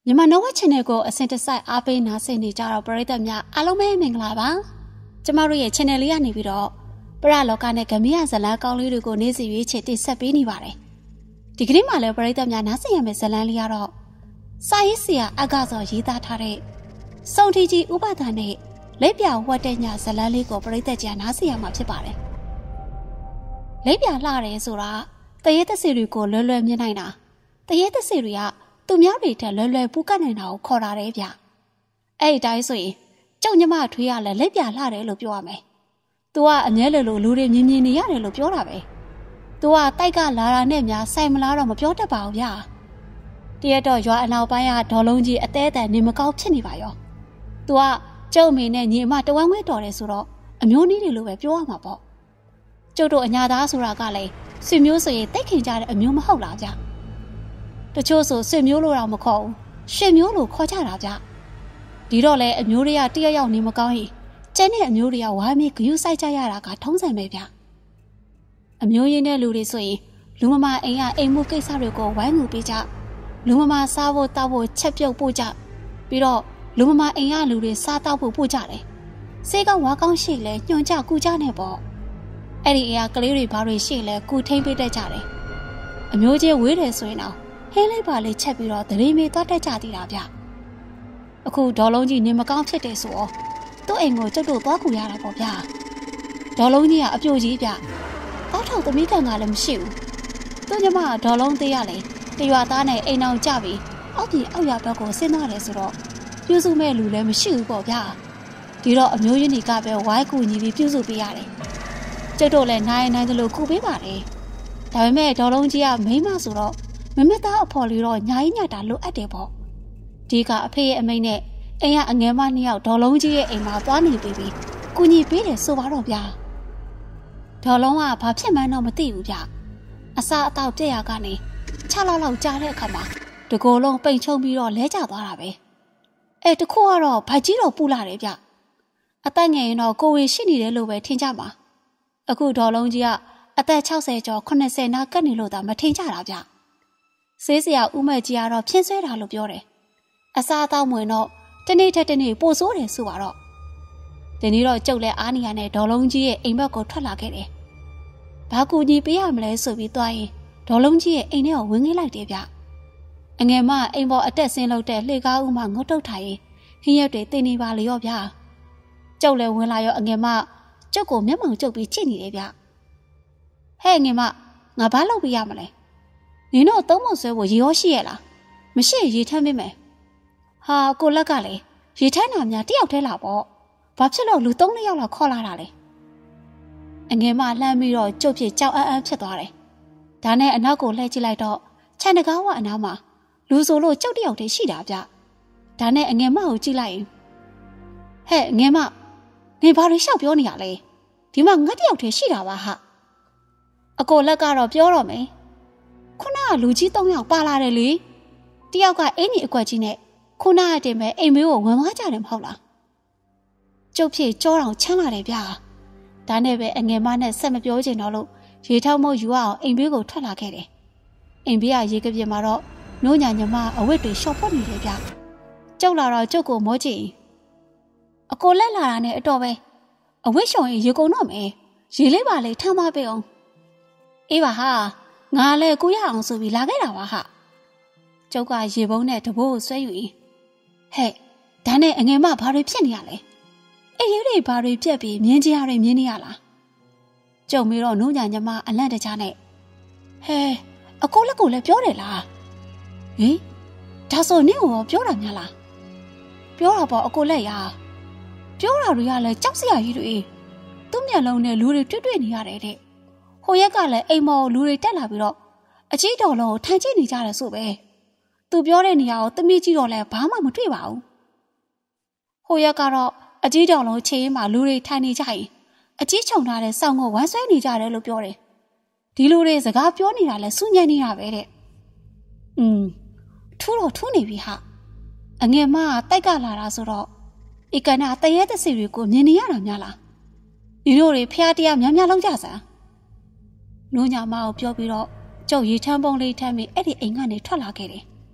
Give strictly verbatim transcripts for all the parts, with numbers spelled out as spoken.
မြန်မာနော်ဝက်ချန်နယ်ကိုအစင်တစိုက်အားပေးနားဆင်နေကြတော့ပရိသတ်များအားလုံးပဲမင်္ဂလာပါကျမတို့ရဲ့ channel လေးကနေပြီးတော့ပရလောကနဲ့ဂမရဇလန်းကောင်းလေးတွေကိုနေ့စဉ်ရွေးချယ်တင်ဆက်ပေးနေပါတယ်ဒီကနေ့မှလည်းပရိသတ်များနားဆင်ရမယ့်ဇလန်းလေးကတော့စာရေးဆရာအကစောရေးသားထားတဲ့စုံထီကြီးဥပဒါနဲ့လက်ပြဝတ်တဲ့ညဇလန်းလေးကိုပရိသတ်ကြီးနားဆင်ရမှာဖြစ်ပါတယ်လက်ပြလှတယ်ဆိုတာတရေသက်စီတွေကိုလွယ်လွယ်မြင်နိုင်တာတရေသက်စီတွေကသူများတွေထက်လွယ်လွယ်ပူးကတ်နိုင်တာကိုခေါ်တာတယ်ဗျအဲ့ဒီတိုင်းဆိုရင်ကြောက်ညမထွေးရလဲလက်ပြလှတယ်လို့ပြောရမယ်။ तू ကအမြဲလိုလိုလူတွေမြင်မြင်နေရတယ်လို့ပြောတာပဲ။ तू ကတိုက်ကလာတာနဲ့များဆိုင်မလားတော့မပြောတတ်ပါဘူးဗျာ။တရက်တော့ရွာအနောက်ပိုင်းကဒေါ်လုံးကြီးအသေးအတန်နေမကောက်ဖြစ်နေပါရော။ तू ကကျုပ်မေနဲ့ညီအမတဝမ်းဝဲတော်တယ်ဆိုတော့အမျိုးနည်းတွေလိုပဲပြောရမှာပေါ့။ကျုပ်တို့အညာသားဆိုတာကလည်းဆွေမျိုးဆိုရင်တိတ်ခင်ကြတဲ့အမျိုးမဟုတ်လားဗျ။တချို့ဆိုဆွေမျိုးလို့တော့မခေါ်ဘူး။ရှေ့မျိုးလို့ခေါ်ကြတာဗျ။ဒီတော့လေအမျိုးတွေကတရက်ရောက်နေမကောင်းရင်ကျန်တဲ့အမျိုးတွေကဝါမီဂယူဆိုင်ကြရတာကထုံးစံပဲဗျအမျိုးရင်းတဲ့လူတွေဆိုရင်လူမမအိမ်ကအိမ်မှုကိစ္စတွေကိုဝိုင်းငူပေးကြလူမမစားဖို့တောက်ဖို့ချက်ပြုတ်ပို့ကြပြီးတော့လူမမအိမ်ကလူတွေစားတောက်ဖို့ပို့ကြတယ်စေးကောင်းဝါကောင်းရှိလဲညွှန်ကြကူကြနေပေါ့အဲ့ဒီအိမ်ကကလေးတွေဘာတွေရှိလဲကူထိမ့်ပေးတတ်ကြတယ်အမျိုးချင်းဝေးတယ်ဆိုရင်တော့ဟင်းလေးပါလေးချက်ပြီးတော့တရေမေသွားတတ်ကြသေးတာဗျအခုဒေါ်လုံးကြီးနေမကောင်းဖြစ်တယ်ဆိုတော့သူ့အိမ်ကိုကျုပ်တို့သွားကူရတာပေါ့ဗျာဒေါ်လုံးကြီးကအပြိုကြီးဗျတောက်ထောက်သမီးကန်ကလည်းမရှိဘူးသူ့ညီမကဒေါ်လုံးသေးရလေတရွာသားနဲ့အိမ်အောင်ကြပြီးအောက်ပြည်အောက်ရဘက်ကိုဆင်းသွားတယ်ဆိုတော့ပြုစုမဲ့လူလည်းမရှိဘူးပေါ့ဗျာဒီတော့အမျိုးရင်းတွေကပဲဝိုင်းကူညီပြီးပြုစုပေးရတယ်ကျုပ်တို့လည်းနိုင်နိုင်သလိုကူပေးပါတယ်ဒါပေမဲ့ဒေါ်လုံးကြီးကမိန်းမဆိုတော့မမသားအဖော်လေးတော့ညာကြီးညတာလိုအပ်တယ်ပေါ့ဒီကအဖေရဲ့အမိန့်နဲ့အိမ်ကအငယ်မနှစ်ယောက်ဒေါ်လုံးကြီးရဲ့အိမ်မှာသွားနေပြီးပြီးကုညီပေးတယ်ဆိုပါတော့ဗျာဒေါ်လုံးကဘာဖြစ်မှန်းတော့မသိဘူးဗျအစားအသောက်ပြက်ရကနေခြေလောက်လောက်ကြားတဲ့အခါမှာတကိုယ်လုံးပိန်ချုံပြီးတော့လဲကျသွားတာပဲအဲတခုကတော့ဗတ်ကြီးတော့ပူလာတယ်ဗျအသက်ငယ်ရင်တော့ကိုဝင်ရှိနေတယ်လို့ပဲထင်ကြပါအခုဒေါ်လုံးကြီးကအသက်၆၀ကျော်၈၀နားကပ်နေလို့သာမထင်ကြတာဗျဆေးစရာဦးမက်ကြီးကတော့ဖြင်းဆွဲတာလို့ပြောတယ်အစားအသောက်ဝင်တော့တနေ့ထက်တနေ့ပိုဆိုးတယ်ဆိုပါတော့ဒီနေ့တော့ကျုပ်လည်းအားနေရတဲ့ဒေါ်လုံးကြီးရဲ့အိမ်ဘက်ကိုထွက်လာခဲ့တယ်။ဘာကူညီပေးရမလဲဆိုပြီးသွားရင်ဒေါ်လုံးကြီးရဲ့အိမ်ထဲကိုဝင်ခဲ့လိုက်တယ်ဗျ။အငယ်မအိမ်ပေါ်အတက်ဆင်းလို့တဲ့လှေကားဦးမှငုတ်တုတ်ထိုင်ရင်ဟင်းရက်တွေတင်နေပါလေရောဗျာ။ကျုပ်လည်းဝင်လာရောအငယ်မကျုပ်ကိုမျက်မှောင်ကျုပ်ပြီးကြည့်နေတယ်ဗျ။ဟဲ့ငယ်မငါဘာလုပ်ပေးရမလဲ။နင်တို့သုံးမဆွဲဖို့ရေရောရှိရဲ့လား။မရှိရေထမ်းပေးမယ်။ဟာကိုလက်ကလေရေထမ်းတာများတယောက်တည်းလာပေါ့ဘာဖြစ်လို့လူသုံးယောက်လောက်ခေါ်လာတာလဲအငယ်မလှမ်းပြီးတော့ကျုပ်ဖြစ်ကြောက်အံ့အံ့ဖြစ်သွားတယ်ဒါနဲ့အနောက်ကိုလှည့်ကြည့်လိုက်တော့ခြံတကားဝအနားမှာလူဆိုလို့ကျုပ်တယောက်တည်းရှိတာဗျဒါနဲ့အငယ်မကိုကြည့်လိုက်ဟဲ့ငယ်မနေဘာတွေရှောက်ပြောနေရလဲဒီမှာငါတယောက်တည်းရှိတာပါဟာအကိုလက်ကတော့ပြောတော့မယ်ခုနကလူကြီးသုံးယောက်ပါလာတယ်လေတယောက်ကအင်းကြီးအကွက်ကြီးနဲ့ခုနကတည်းကအိမ်မေးကိုဝင်သွားကြတယ်မဟုတ်လားကျုပ်ဖြစ်ကြောတောင်ချမ်းလာတယ်ဗျာဒါနဲ့ပဲအငယ်မနဲ့ဆက်မပြောချင်တော့လို့ရေထောက်မို့ယူအောင်အိမ်ဘေးကိုထွက်လာခဲ့တယ်အိမ်ဘေးကရေကပြင်းမှာတော့နိုးညာညမအဝတ်တွေရှော့ဖွက်နေတယ်ဗျာကျုပ်လာတော့ကျုပ်ကိုမောကြည့်အကိုလက်လာတာနဲ့အတော်ပဲအဝတ်ရှောင်ရင်ရေကုန်တော့မယ်ရေလေးပါလေထမ်းသွားပေးအောင်အေးပါဟာငါလည်းကိုရအောင်ဆိုပြီးလာခဲ့တာပါဟာကျုပ်ကရေပုံးနဲ့တဘိုးကိုဆွဲယူရင်ဟဲ့ဒါနဲ့အငယ်မဘာတွေဖြစ်နေရလဲအေးရတွေဘာတွေပြက်ပြီးမြင်းကြီးရတွေမြင်းနေရလားကျုံမေတော့နိုးညာညမအလန့်တကြားနဲ့ဟဲအကိုလက်ကိုလည်းပြောတယ်လားဟင်ဒါဆိုနင့်ကိုပြောတာများလားပြောတာပေါ့အကိုလက်ရပြောတာတွေကလည်းကြောက်စရာကြီးတွေသူ့မျက်လုံးနဲ့လူတွေတွေ့တွေ့နေရတယ်တဲ့ဟိုရက်ကလည်းအိမ်မော်လူတွေတက်လာပြီးတော့အကြီးတော်လုံးကိုထိုင်ကြည့်နေကြတယ်ဆိုပဲသူပြောတဲ့နေရာကိုသမီးကြီးတော့လည်းဘာမှမတွေ့ပါဘူးဟိုရက်ကတော့အကြီးတောင်လုံးချေးရင်မှလူတွေထိုင်နေကြရင်အကြီးချုံထားတဲ့စောင်းကိုဝမ်းဆွဲနေကြတယ်လို့ပြောတယ်ဒီလူတွေစကားပြောနေတာလဲစူးညံ့နေတာပဲတဲ့อืมထူးတော့ထူးနေပြီဟာအငယ်မကတိုက်ကလာတာဆိုတော့ဧကနာတရေတစီတွေကိုမြင်နေရတာများလားဒီတို့တွေဖျားတရားများများလုံးကြစမ်းနိုးညာမကိုပြောပြီးတော့ကျုပ်ရေထမ်းပုံးလေးထမ်းပြီးအဲ့ဒီအိမ်ကနေထွက်လာခဲ့တယ်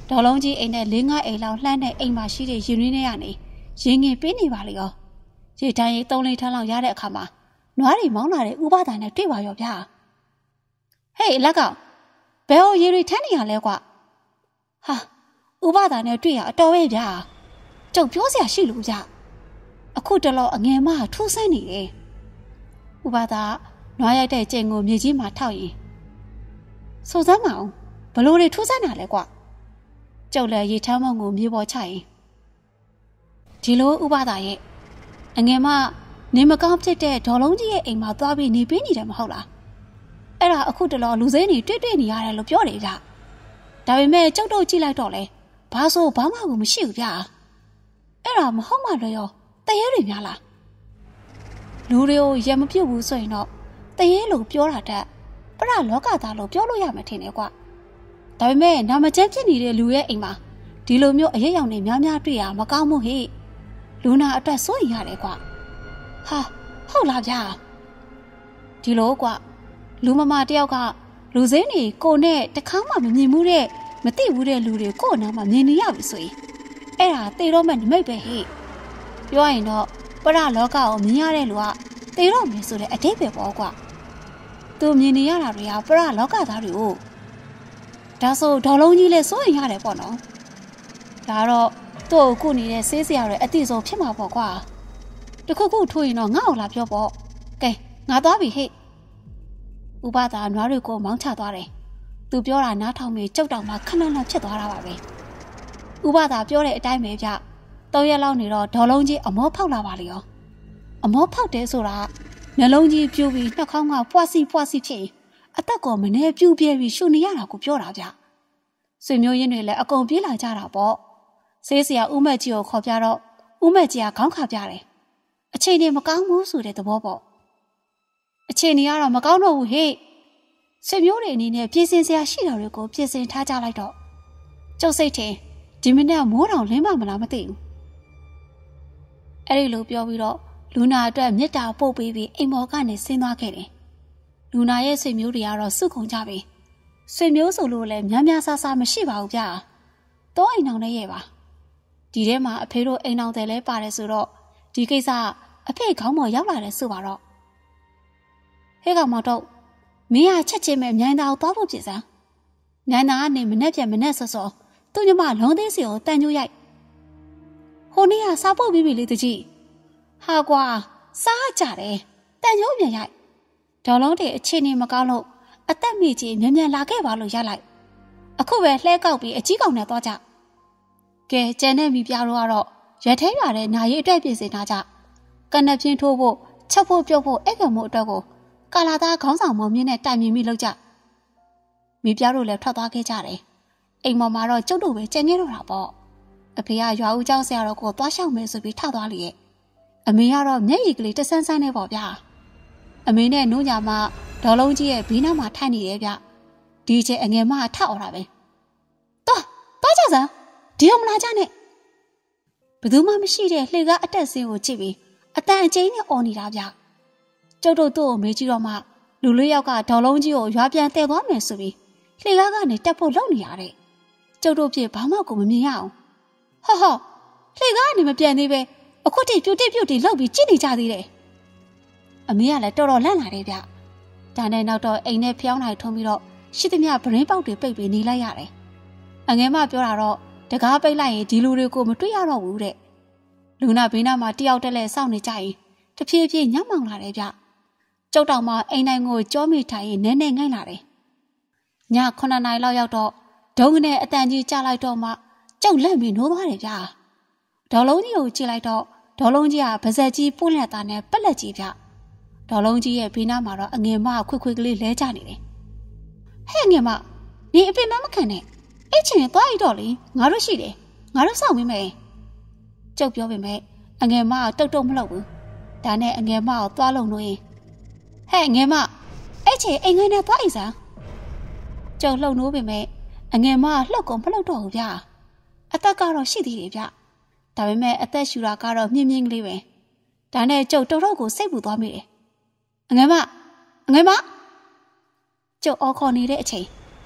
ဒေါ်လုံးကြီးအိမ်နဲ့လေးငါးအိမ်လောက်လှမ်းတဲ့အိမ်မှာရှိတဲ့ရင်ရင်းထဲကနေရင်ငင်ပေးနေပါလေရောရေတန်းရီသုံးလေးထန်းလောက်ရတဲ့အခါမှာနွားတွေမောင်းလာတဲ့ဥပဒါနဲ့တွေ့ပါရောဗျာဟေးလက်ကောင်ဘယ်ဟိုရေတွေထမ်းနေရလဲကွာဟာဥပဒါနဲ့တွေ့ရအတော်ပဲဗျာကျုပ်ပြောစရာရှိလို့ဗျအခုတလောအငယ်မထူးဆန်းနေတယ်ဥပဒါနွားရိုက်တဲ့ကျင်ကိုမြေကြီးမှာထောက်ရင်စိုးစမ်းမအောင်ဘလို့တွေထူးဆန်းတာလဲကွာကျုပ်လည်းရေထမ်းမောင်းကိုမြေပေါ်ချရင်ဒီလိုဥပဒါရဲ့အငယ်မနေမကောင်းဖြစ်တဲ့ဒေါ်လုံးကြီးရဲ့အိမ်မှာသွားပြီးနေပေးနေတယ်မဟုတ်လားအဲ့ဒါအခုတလောလူစိမ်းတွေတွေ့တွေ့နေရတယ်လို့ပြောတယ်ဗျဒါပေမဲ့ကျုပ်တို့ကြည့်လိုက်တော့လေဘာဆိုဘာမှကိုမရှိဘူးဗျအဲ့ဒါမဟုတ်မှလည်းရောတရေတွေများလားလူတွေကိုရမပြုတ်ဘူးဆိုရင်တော့တရေလို့ပြောတာတက်ပရလောကသားလို့ပြောလို့ရမှာထင်တယ်ကွဒါပေမဲ့နာမကျန်းဖြစ်နေတဲ့လူရဲ့အိမ်မှာဒီလိုမျိုးအရေးရောင်တွေများများတွေ့ရမကောင်းဘူးဟိလူနာအတွက်စိုးရင်ရတယ်ကွဟာဟုတ်လားဗျာဒီလိုကွလူမမတယောက်ကလူစိမ်းတွေကိုနဲ့တခါမှမမြင်ဘူးတဲ့မသိဘူးတဲ့လူတွေကိုနားမှာမြင်နေရပြီဆိုရင်အဲ့ဒါသေတော့မှနမိတ်ပဲဟိပြောရင်တော့ပရလောကကိုမြင်ရတဲ့လူကသေတော့မယ်ဆိုတဲ့အတိတ်ပဲပေါ့ကွသူမြင်နေရတာတွေကပရလောကသားတွေကိုဒါဆိုဒေါ်လုံးကြီးလည်းစိုးရင်ရတယ်ပေါ့နော်ဒါတော့သူ့ကိုကုနေတဲ့ဆေးစရာတွေအတိဆုံးဖြစ်မှာပေါ့ကွာတခုခုထိုးရင်တော့ငါ့ကိုလာပြောပေါ့ကဲငါသွားပြီဟဲ့ဥပဒါနွားတွေကိုမောင်းချသွားတယ်သူပြောတာနားထောင်ပြီးကြောက်တောင်မှခဏခဏဖြစ်သွားတာပါပဲဥပဒါပြောတဲ့အတိုင်းပဲဗျသုံးရက်လောက်နေတော့ဒေါ်လုံးကြီးအမောဖောက်လာပါလေရောအမောဖောက်တယ်ဆိုတာနှလုံးကြီးပြိုးပြီးနှာခေါင်းကပွားစီပွားစီဖြစ်အသက်ကောမနေပြူပြဲပြီးရှုနေရတာကိုပြောတာဗျဆွေမျိုးရင်းတွေလည်းအကုန်ပြေးလာကြတာပေါ့ဆေးစရာဦးမက်ကြီးကိုခေါ်ပြတော့ဦးမက်ကြီးကခေါင်းခါပြတယ်အချိန်တွေမကောင်းဘူးဆိုတဲ့သဘောပေါ့အချိန်တွေကတော့မကောင်းတော့ဘူးဟဲ့ဆွေမျိုးတွေအနေနဲ့ပြင်ဆင်စရာရှိတာတွေကိုပြင်ဆင်ထားကြလိုက်တော့ကျုပ်စိတ်ထင်ဒီမနေ့မိုးတောင်လင်းမမလားမသိဘူးအဲ့ဒီလိုပြောပြီးတော့လူနာအတွက်မေတ္တာပို့ပေးပြီးအိမ်မော်ကနေဆင်းသွားခဲ့တယ်လူနာရဲ့ဆွေမျိုးတွေကတော့စုခုံကြပြီဆွေမျိုးဆိုလို့လည်းများများဆဆမရှိပါဘူးဗျာတော့အိမ်အောင်နဲ့ရဲ့ပါဒီထဲမှာအဖေတို့အိမ်အောင်တယ်လဲပါတယ်ဆိုတော့ဒီကိစ္စအဖေခေါင်းပေါ်ရောက်လာတယ်ဆိုပါတော့ဟဲ့ကောင်မတော့မင်းကချက်ချင်းပဲမြိုင်သားကိုသွားဖို့ပြင်စမ်းမြိုင်သားကနေမနဲ့ပြန်မနဲ့ဆော့ဆော့သူ့ညမလုံးသေးစီကိုတန်ညိုးရိုက်ဟိုနေ့ကစားဖို့ပြီးပြီလေတကြီးဟာကွာစားကြတယ်တန်ညိုးပြန်ရိုက်ဒေါ်လုံးတွေအခြေအနေမကောင်းလို့အသက်မိကြီးမြန်မြန်လာခဲ့ပါလို့ရိုက်လိုက်အခုပဲလှဲကောက်ပြီးအကြီးကောင်နဲ့သွားကြကဲကျန်တဲ့မိပြားတို့ကတော့ရထဲရတဲ့နာရီအတွက်ပြင်ဆင်ထားကြကနက်ပြင်းထိုးဖို့ချက်ဖို့ပြုတ်ဖို့အဲ့ကမို့အတွက်ကိုကာလာသားခေါင်းဆောင်မောင်မြင့်နဲ့တိုင်မြင်မိလောက်ကြမိပြားတို့လည်းထွက်သွားခဲ့ကြတယ်အိမ်ပေါ်မှာတော့ကျုပ်တို့ပဲကြံနေတော့တာပေါ့အဖေကရွာဦးเจ้าဆရာတော်ကိုသွားရှောက်မယ်ဆိုပြီးထသွားလေရဲ့အမေကတော့မျက်ရည်ကလေးတဆန်းဆန်းနေပေါ့ဗျာအမေနဲ့နိုးညာမဒေါ်လုံးကြီးရဲ့ဘေးနားမှာထိုင်နေတယ်ဗျဒီချက်အငယ်မထအော်တာပဲသွားသွားကြစမ်းဒီအောင်မလာကြနဲ့ဘယ်သူမှမရှိတဲ့လှေကားအတက်ဆင်းကိုကြည့်ပြီးအတန်အကျိန်းနဲ့អော်နေတာဗျကျုပ်တို့သူ့ကိုမေးကြည့်တော့မှလူလေးယောက်ကဒေါ်လုံးကြီးကိုရွာပြန်တဲသွားမယ်ဆိုပြီးလှေကားကနေတက်ဖို့လုပ်နေရတဲ့ကျုပ်တို့ပြဘာမှကိုမမြင်ရအောင်ဟောဟောလှေကားကနေမပြန်သေးပဲအခုတိပြုတ်တိပြုတ်တိလောက်ပြီးကြည့်နေကြသေးတယ်အမေကလည်းတော်တော်လန့်လာတယ်ဗျဒါနဲ့နောက်တော့အိမ်နဲ့ဖျောင်းလိုက်ထုံးပြီးတော့ရှိသမျှဗရင်းပေါက်တွေပိတ်ပြီးနေလိုက်ရတယ်အငယ်မပြောတာတော့တကားပိတ်လိုက်ရင်ဒီလူတွေကိုမတွေ့ရတော့ဘူးတဲ့လူနာဘေးနားမှာတယောက်တက်လဲစောင့်နေကြရင်တဖြည်းဖြည်းညောင်းမောင်လာတယ်ဗျကျုပ်တောင်မှအိမ်တိုင်းကိုကြောမိထိုင်ရင်နဲနဲငိုက်လာတယ်ညခုနှစ်နာရီလောက်ရောက်တော့ဒုံနဲ့အတန်ကြီးကြလိုက်တော့မှကျုပ်လက်ပြီးနိုးသွားတယ်ဗျဒေါ်လုံးကြီးကိုကြည့်လိုက်တော့ဒေါ်လုံးကြီးကဗဇက်ကြီးပွင့်လက်သားနဲ့ပက်လက်ကြီးဗျဒေါ်လုံးကြီးရဲ့ဘေးနားမှာတော့အငယ်မခွေခွေကလေးလဲကျနေတယ်ဟဲ့ငယ်မနေအပင်မမခံနဲ့အဲ့ချင်းသွားရတော့လေငါတို့ရှိတယ်ငါတို့စောင့်မိမယ်ကျုပ်ပြောပေမဲ့အငယ်မကတုတ်တုတ်မလှုပ်ဘူးဒါနဲ့အငယ်မကိုသွားလုံလို့ရင်ဟဲ့ငယ်မအဲ့ချင်းအိမ်ငယ်နဲ့သွားအိမ်စားကျုပ်လှုပ်နိုးပေမဲ့အငယ်မလှုပ်ကုန်မလှုပ်တော့ဘူးဗျအသက်ကတော့ရှိသေးတယ်ဗျဒါပေမဲ့အသက်ရှူတာကတော့မြင်းမြင်းကလေးပဲဒါနဲ့ကျုပ်တော်တော်ကိုစိတ်ပူသွားမိတယ်အငယ်မအငယ်မကျုပ်အော်ခေါ်နေတဲ့အချိန်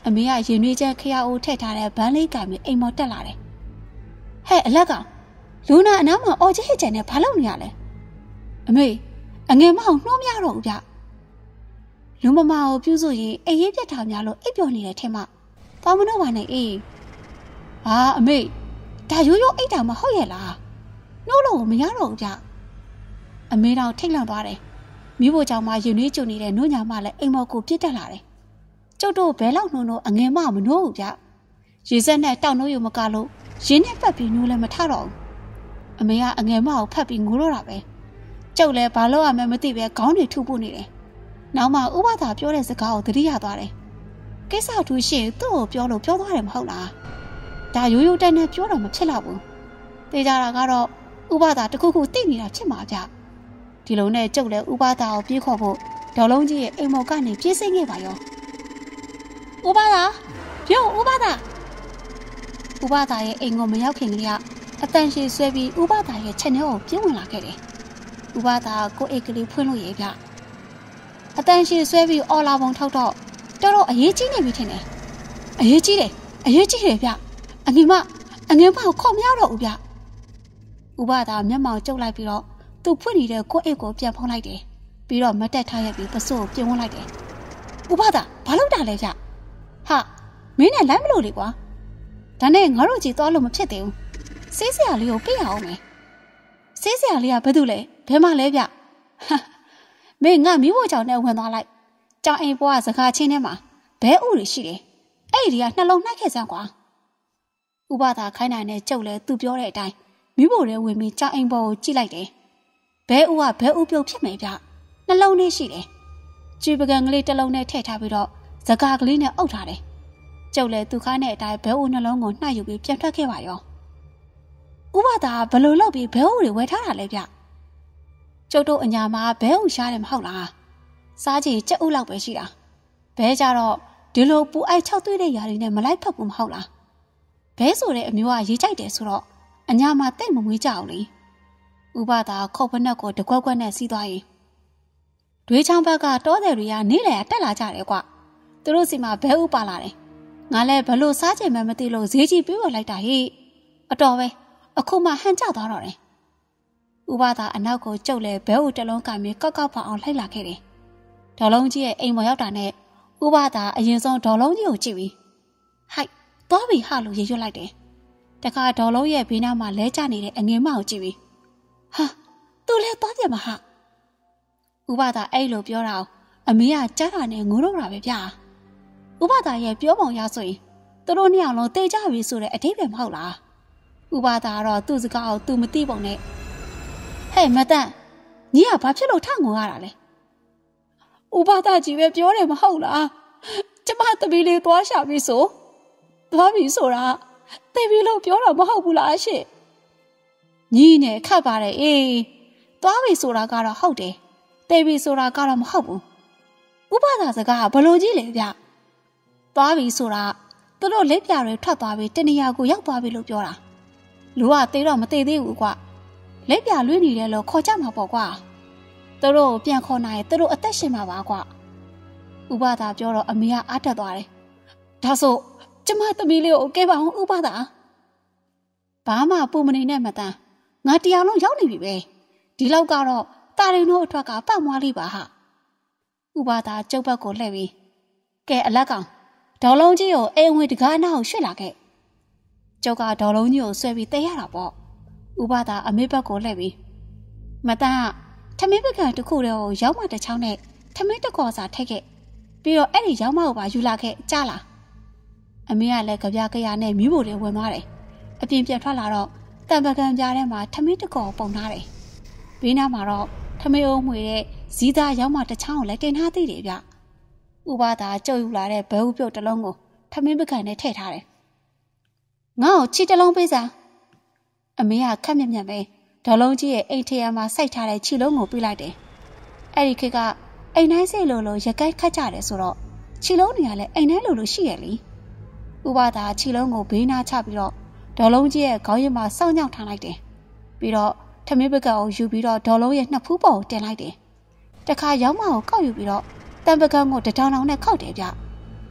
အမေကရင်နှွေးချက်ခရအိုးထည့်ထားတဲ့ဘန်းလေးကင်ပြီးအိမ်မော်တက်လာတယ်ဟဲ့အလက်ကလူနာအနားမှာအော်ချစ်ဟစ်ချင်နဲ့ဘာလုပ်နေရလဲအမေအငယ်မအောင်နှိုးမရတော့ဘူးဗျလူမမကိုပြုစုရင်အေးရေးပြတ်ထားများလို့အိပ်ပျော်နေတယ်ထင်မသွားမနှုတ်ပါနဲ့အေးဟာအမေဒါရိုးရိုးအိတ်တာမဟုတ်ရဲ့လားနှိုးလို့မရတော့ဘူးဗျအမေတော့ထိတ်လန့်သွားတယ်မိဖို့ကြောင့်မှရင်နှွေးကြုံနေတဲ့နှုတ်ညာမလည်းအိမ်မော်ကိုပြစ်တက်လာတယ်ကျုပ်တို့ဘဲလောက်နှုံနှုံအငယ်မမနှိုးဘူးဗျရေစက်နဲ့တောက်နှိုးရုံမကလို့ရင်းနဲ့ဖက်ပြီးနှိုးလည်းမထတော့ဘူးအမေကအငယ်မကိုဖက်ပြီးငိုတော့တာပဲကျုပ်လည်းဘာလို့ရမှမသိပဲခေါင်းတွေထုပို့နေတယ်နောက်မှဥပဒါပြောတဲ့စကားကိုသတိရသွားတယ်ကိစ္စထူးရှင်သူ့ကိုပြောလို့ပြောသွားတယ်မဟုတ်လားဒါရိုးရိုးတန်းနဲ့ပြောတော့မဖြစ်တော့ဘူးသိကြတာကတော့ဥပဒါတခုခုသိနေတာဖြစ်မှာဗျဒီလိုနဲ့ကျုပ်လည်းဥပဒါကိုပြေးခေါ်ဖို့ဒေါ်လုံးကြီးရဲ့အိမ်မော်ကနေပြေးစိမ့်ခဲ့ပါရောဥပဒါပြောဥပဒါဥပဒါရဲ့အိမ်ကိုမရောက်ခင်ကလေးကအတန်ရှည်ဆွဲပြီးဥပဒါရဲ့ချက်နှဲကိုပြင်းဝင်လာခဲ့တယ်ဥပဒါကိုအိတ်ကလေးဖွင့်လို့ရဗျအတန်ရှည်ဆွဲပြီးအော်လာပုံထောက်တော့တော်တော်အရေးကြီးနေပြီထင်တယ်အရေးကြီးတယ်အရေးကြီးတယ်ဗျအငိမအငိမကိုခေါ်မရတော့ဘူးဗျဥပဒါမျက်မှောင်ကျုပ်လိုက်ပြီးတော့သူဖွင့်နေတဲ့ကိုအိတ်ကိုပြန်ဖုံးလိုက်တယ်ပြီးတော့မတက်ထားရပြီးပစိုးကိုပြင်ဝင်လိုက်တယ်ဥပဒါဘာလုပ်တာလဲဗျဟာမင်းနဲ့လိုက်မလို့လေကွာဒါနဲ့ငါတို့ကြီးသွားလို့မဖြစ်သေးဘူးစေးစရာလေးကိုပြရအောင်မယ်စေးစရာလေးကဘာတူလဲဘယ်မှလဲဗျမင်းငါမိဖို့ကြောင့်နဲ့ဝင်သွားလိုက်ကြောင်အိမ်ပေါ်ကစကားချင်းထဲမှာဘဲဥတွေရှိတယ်အဲ့ဒီကနှလုံးနှိုက်ခဲ့စမ်းကွာဥပဒါခိုင်းနိုင်တဲ့ကျုပ်လည်းသူပြောတဲ့အတိုင်းမိဖို့ရဲဝင်ပြီးကြောင်အိမ်ပေါ်ကိုကြည့်လိုက်တယ်ဘဲဥကဘဲဥပြုတ်ဖြစ်မယ်ဗျနှလုံးလေးရှိတယ်ကြွေပကံကလေးတစ်လုံးနဲ့ထည့်ထားပြီးတော့စကားကလေးနဲ့အုပ်ထားတယ်ကျုပ်လည်းသူခိုင်းတဲ့အတိုင်းဘဲဥနှလုံးကိုနှိုက်ယူပြီးပြန်ထွက်ခဲ့ပါရောဥပဒါဘလို့လောက်ပြီးဘဲဥတွေဝယ်ထားတာလဲဗျကျုပ်တို့အညာမှာဘဲဥရှားတယ်မဟုတ်လားစားကြည့်ကြက်ဥလောက်ပဲရှိတာဘဲကြတော့ဒီလိုပူအိုက်၆သွေးတဲ့ຢာတွေနဲ့မလိုက်ဖက်ဘူးမဟုတ်လားဘဲဆိုတဲ့အမျိုးကရေးကြိုက်တယ်ဆိုတော့အညာမှာတိတ်မမွေးကြအောင်လေဥပဒါခုတ်ဖနက်ကိုတကွက်ကွက်နဲ့စီးသွားရင်ဒွေးချောင်းဘက်ကတောတယ်တွေကနေလေတက်လာကြတယ်ကွသူတို့စီမှာဘဲဥပါလာတယ်ငါလည်းဘလို့စားချင်မှမသိလို့ဈေးကြီးပြေးဝယ်လိုက်တာဟိအတော်ပဲအခုမှဟန်ကျသွားတော့တယ်ဥပဒါအနောက်ကိုကျုပ်လဲဘဲဥတလုံးကင်ပြီးကောက်ကောက်ဖောင်အောင်လှိုက်လာခဲ့တယ်ဒေါ်လုံးကြီးရဲ့အိမ်ပေါ်ရောက်တာနဲ့ဥပဒါအရင်ဆုံးဒေါ်လုံးကြီးကိုကြည့်ပြီးဟိုက်သွားပြီဟာလို့ရေရွတ်လိုက်တယ်တခါဒေါ်လုံးရဲ့ဘေးနားမှာလဲကျနေတဲ့အငယ်မကိုကြည့်ပြီးဟာသူလဲသွားပြန်မှာဟာဥပဒါအဲ့လိုပြောတာအမေကကြားတာနဲ့ငိုတော့တာပဲဗျာဥပဒါရဲ့ပြောပုံရဆိုရင်သူတို့နှစ်ယောက်လုံးတေကြပြီဆိုတဲ့အဓိပ္ပာယ်မဟုတ်လားဥပဒါကတော့သူ့စကားကိုသူမသိပုံနဲ့ဟဲ့မတန့်ညီကဘာဖြစ်လို့ထငိုရတာလဲဥပဒါကြီးပဲပြောတယ်မဟုတ်လားကျမတပီးလေးသွားရှာပြီဆိုသွားပြီဆိုတာသိပြီလို့ပြောတော့မဟုတ်ဘူးလားရှင့်ညီနဲ့ခတ်ပါတယ်အေးသွားပြီဆိုတာကတော့ဟုတ်တယ်သိပြီဆိုတာကတော့မဟုတ်ဘူးဥပဒါစကားကဘလို့ကြီးလဲဗျသွားပြီဆိုတာသူတို့လက်ပြတွေထွက်သွားပြီးတနေရာကိုရောက်သွားပြီလို့ပြောတာလူကသေးတော့မသေးသေးဘူးကွလက်ပြလွှင့်နေတယ်လို့ခေါ်ကြမှာပေါ့ကွာသူတို့ပြန်ခေါ်နိုင်ရင်သူတို့အသက်ရှင်မှာပါကွဥပဒါပြောတော့အမေကအားတက်သွားတယ်ဒါဆိုကျမသမီးလေးကိုကဲပါအောင်ဥပဒါဘာမှပူမနေနဲ့မတန်းငါတရားလုံးရောက်နေပြီပဲဒီလောက်ကတော့တာရင်တို့အထွက်ကပတ်မွားလေးပါဟာဥပဒါကျုပ်ဘက်ကိုလှည့်ပြီးကဲအလက်ကောင်ဒေါ်လုံးကြီးကိုအိမ်ဝင်တကားနာကိုရွှေ့လာခဲ့ကျုပ်ကဒေါ်လုံးကြီးကိုဆွဲပြီးတဲရတာပေါ့ဥပဒါအမေဘက်ကိုလှည့်ပြီးမတန်းကထမင်းပကံတစ်ခုတည်းကိုရောက်မှတစ်ချောင်းနဲ့ထမင်းတစ်ခေါ်စာထည့်ခဲ့ပြီးတော့အဲ့ဒီရောက်မှကိုပါယူလာခဲ့ကြားလားအမေကလည်းကြပြကြရနဲ့မိဖို့တွေဝင်သွားတယ်အပြင်ပြန်ထွက်လာတော့တံပကံပြားထဲမှာထမင်းတစ်ခေါ်ပုံထားတယ်ဘေးနားမှာတော့ထမင်းအုံးမှွေတဲ့ဇီးသားရောက်မှတစ်ချောင်းကိုလည်းတင်ထားသေးတယ်ဗျဥပဒါကြုတ်ယူလာတဲ့ဘဲဥပြုတ်တစ်လုံးကိုထမင်းပကံနဲ့ထည့်ထားတယ်ငါ့ကိုချီတစ်လုံးပေးစားအမေကခက်မြက်မြက်ပဲဒေါ်လုံးကြီးရဲ့အိမ်ထဲမှာစိုက်ထားတဲ့ခြေလုံးကိုပြလိုက်တယ်အဲ့ဒီခေတ်ကအိမ်တိုင်းစိတ်လိုလိုရကိုက်ခတ်ကြတယ်ဆိုတော့ခြေလုံးတွေကလည်းအိမ်တိုင်းလိုလိုရှိရလေဥပဒါခြေလုံးကိုဘေးနားချပြီးတော့ဒေါ်လုံးကြီးရဲ့ခေါင်းရည်မှာစောင့်ညောက်ထားလိုက်တယ်ပြီးတော့ထမင်းပကံကိုယူပြီးတော့ဒေါ်လုံးရဲ့နှစ်ဖူးပေါ်ကိုတင်လိုက်တယ်တခါရောက်မကိုကောက်ယူပြီးတော့တံပကံကိုတထောင်ထောင်နဲ့ခောက်တယ်ဗျဘ